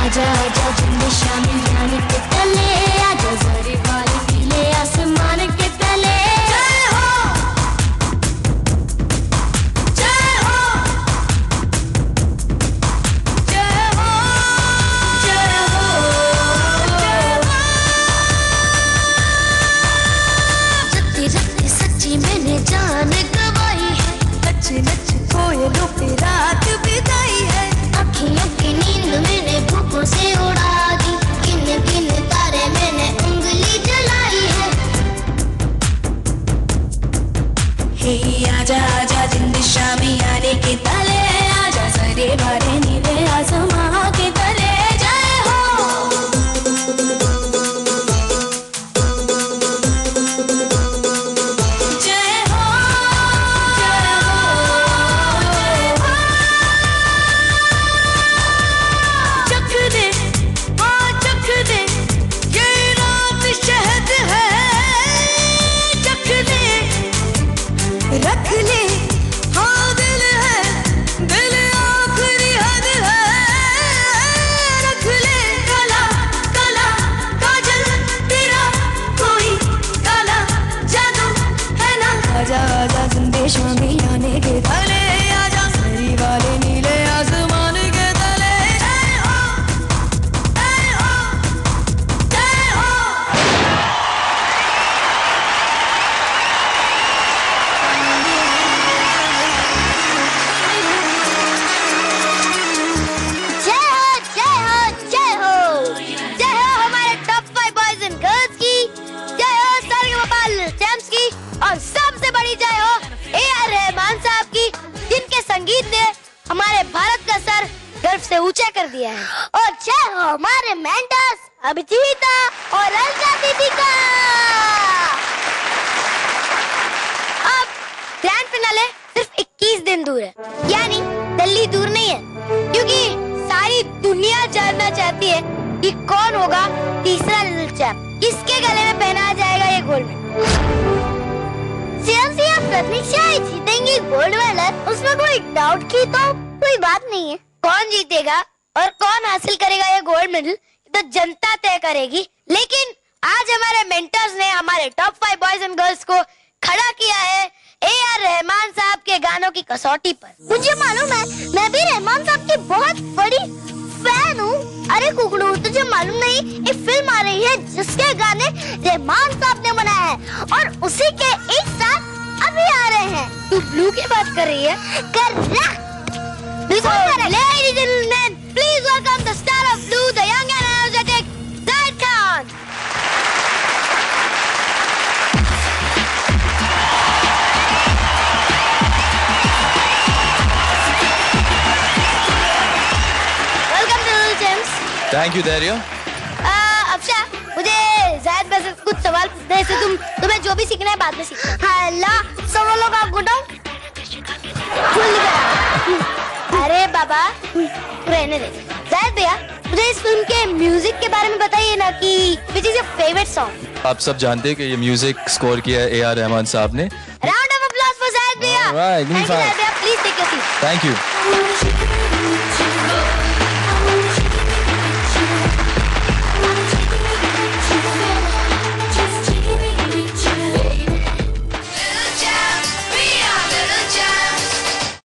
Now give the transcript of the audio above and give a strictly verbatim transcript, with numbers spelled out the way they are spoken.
आजा आजा जिंद शामी जान के तले, आजा ज़रे वाले नीले आसमान के तले। जय हो जय हो जय हो जय हो जय हो। जत्ती जत्ती सच्ची मैंने जान गवाई है, नच नच कोयलों पे रात बिताई है। अखियों की नींद मैंने भूखों से उड़ा दी, गिन गिन तारे मैंने उंगली जलाई है। हे आजा आजा जिंद शामी आने के तले, आजा ज़रे वाले नीले आसमां के तले। जय हो जय हो जय हो जय हो। चख दे हाँ चख दे, ये रात शहद है। चख दे रख ले हाँ दिल है, दिल आखिरी हद है। रख ले काला काला काजल तेरा, कोई काला जादू है ना। आजा आजा जिंदे शामी आने के तले, आजा ज़रे वाले नीले आसमान के तले। जय हो जय हो जय हो। जय हो जय हो जय हो जय हो हमारे top five boys and girls की, जय हो सारेगामापा लिटिल चैंप्स की, और सबसे बड़ी जय हो ए आर रहमान साहब की, जिनके संगीत ने हमारे भारत का सर गर्व से ऊंचा कर दिया है। और जय हो हमारे मेंटर्स अभिजीता और अलका दीदी का। अब ग्रैंड फिनाले सिर्फ इक्कीस दिन दूर है, यानी दिल्ली दूर नहीं है, क्योंकि सारी दुनिया जानना चाहती है कि कौन होगा तीसरा लिटिल चैंप, किसके गले में पहनाया जाएगा ये गोल्ड मेडल। सिया प्रतीक्षा जीतेंगी गोल्ड मेडल, उसमें कोई डाउट की तो कोई बात नहीं है। कौन जीतेगा और कौन हासिल करेगा ये गोल्ड मेडल तो जनता तय करेगी, लेकिन आज हमारे मेंटर्स ने हमारे top five boys and girls को खड़ा किया है ए आर रहमान साहब के गानों की कसौटी पर। मुझे मालूम है, मैं भी रहमान साहब की बहुत बड़ी फैन हूँ। अरे कुकड़ू, तुझे मालूम नहीं एक फिल्म आ रही है जिसके गाने रहमान साहब ने बनाया है, और उसी के एक साथ अभी आ रहे हैं। तू ब्लू की बात कर रही है? Correct. Ladies and gentlemen, please welcome the star of Blue, the young and energetic Zaid Khan. Welcome to Little Gems. Thank you Dhairya. Afsha, मुझे जायद में से कुछ सवाल पूछने हैं, इससे तुम तुम्हें जो भी सीखना है बाद में सीखना। हेलो, सवालों का गुडाउन अरे बाबा रहने दे। जायद भैया, मुझे इस फिल्म के म्यूजिक के बारे में बताइए ना कि which is your favorite song? आप सब जानते हैं कि ये म्यूजिक स्कोर किया है ए आर रहमान साहब ने। Round of applause for Zaid भैया। Alright, Thank you, Zaid भैया, please take your seat. Thank you.